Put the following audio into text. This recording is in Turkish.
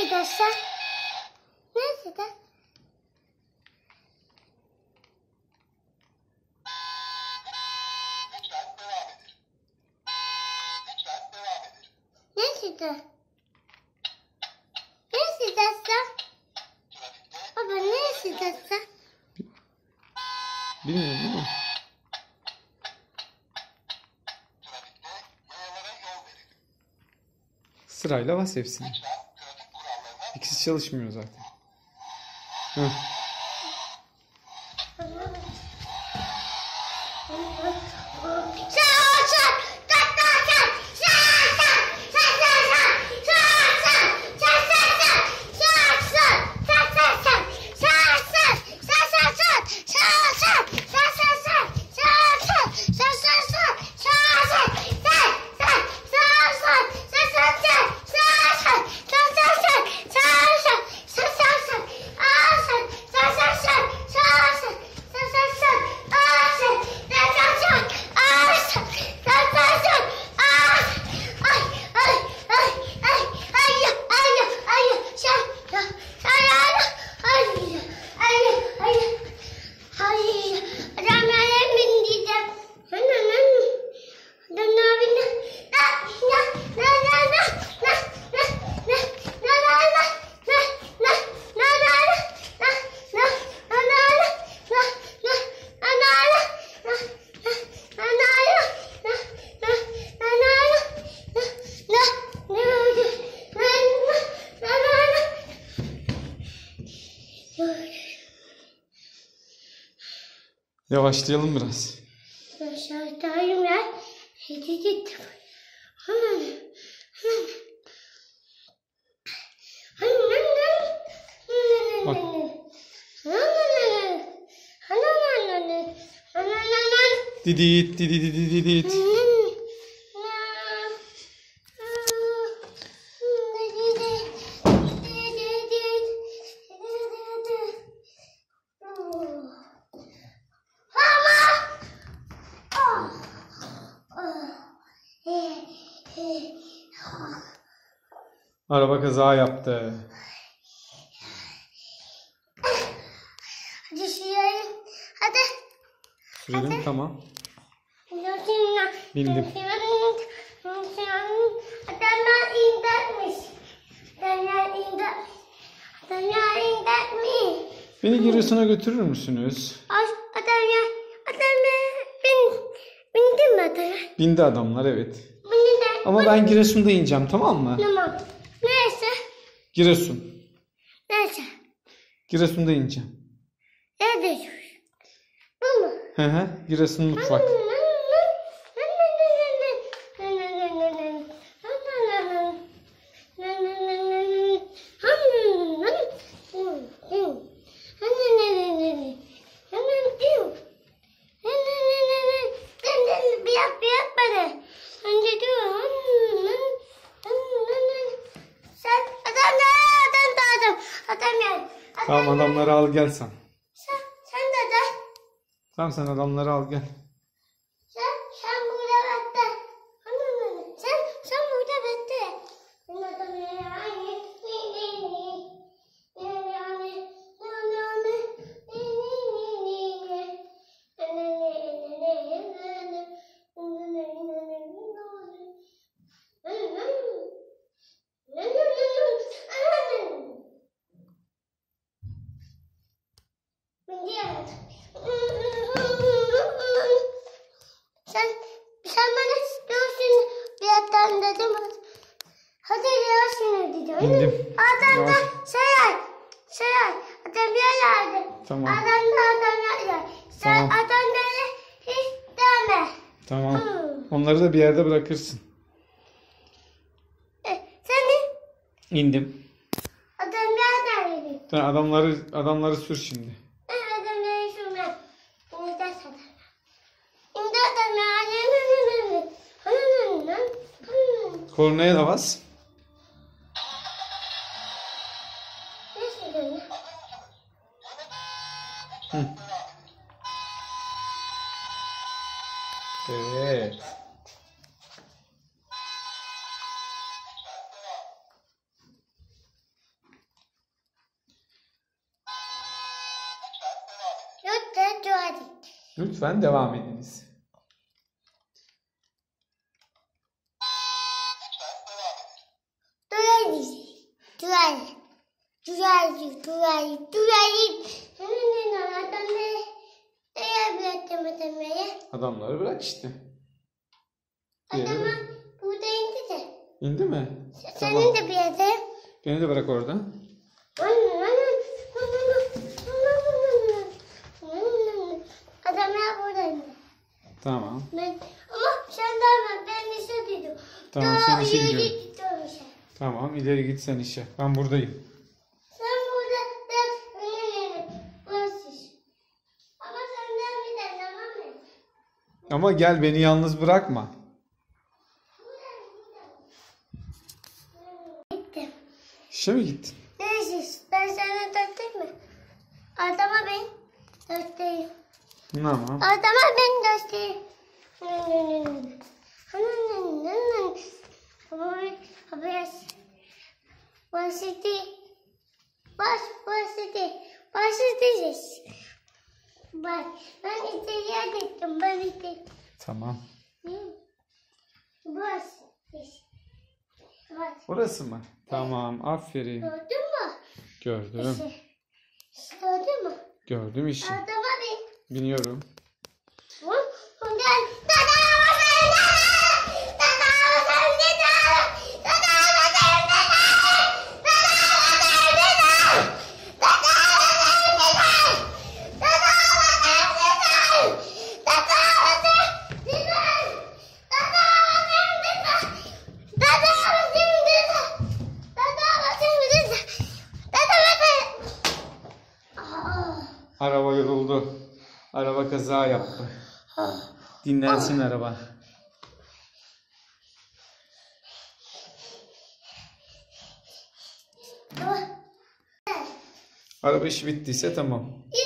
Neredesin? Nerede? Nerede? Neredesin? Baba neredesin? Bilmiyorum ama. Sırayla bas hepsini. İkisi çalışmıyor zaten. Heh. Yavaşlayalım biraz. Yavaşlayayım ya. Hadi gittim. Bak. Didit didit didit. Araba kaza yaptı. Hadi sürelim. Hadi. Sürelim tamam. Bindim. Adamlar indirmiş. Adamlar indirmiş. Beni Giresun'a götürür müsünüz? Bindin mi adamlar? Bindi adamlar evet. Bindin. Ama ben Giresun'da ineceğim tamam mı? Tamam. Neyse. Giresun. Neyse. Giresun'da ineceğim. Nerede? Bu mu? Hı hı. Giresun mutfak. Tamam adamları al gel sen. Sen de de. Tamam sen adamları al gel. Sen burada bekle. Sen burada bekle. Sen bana diyorsun bir yerden dedim. Hadi yavaş dedim. İndim. Adam da Yavaş. şey adam yerlerde. Tamam. Adam yerlerde. Sen Tamam. adamları hiç deme. Tamam. Onları da bir yerde bırakırsın. Sen İndim. adam yerlerde dedin. Sen adamları sür şimdi. Adamları şuna. İmdat adam. İmdat adam. Kornaya da bas. Nasıl dönüyor? Hı. Evet. tuvalet. Lütfen devam ediniz. Tuvalet. Tuvalet. Tuvalet. Tuvalet. Tuvalet. Adamları bırak işte. Bir yere Adama bırak. burada indi de. İndi mi? Senin de bir yerde. Beni de bırak orada. Adamlar burada indi. Tamam. Ama sen daha ben işe gidiyorum. Tamam, sen işe ileri gidiyorsun. gidiyorum işe. Tamam, ileri git sen işe. Ben buradayım. Sen burada burası. Ama senden bir de tamam mı? Ama gel, beni yalnız bırakma. Gittim. İşe mi gittin? Neyse ben sana dörtteyim mi? Adama ben dörtteyim. Tamam. Adama ben dörtteyim. Başlayacağız. Bak ben içeriye gittim. Ben gittim. Tamam. Bas. Bak. Orası mı? Tamam, aferin. Gördün mü? Gördüm. Gördün mü? Gördüm işi. Adama bir. Biniyorum. Gel. Araba yoruldu. Araba kaza yaptı. Dinlensin araba. Araba işi bittiyse tamam.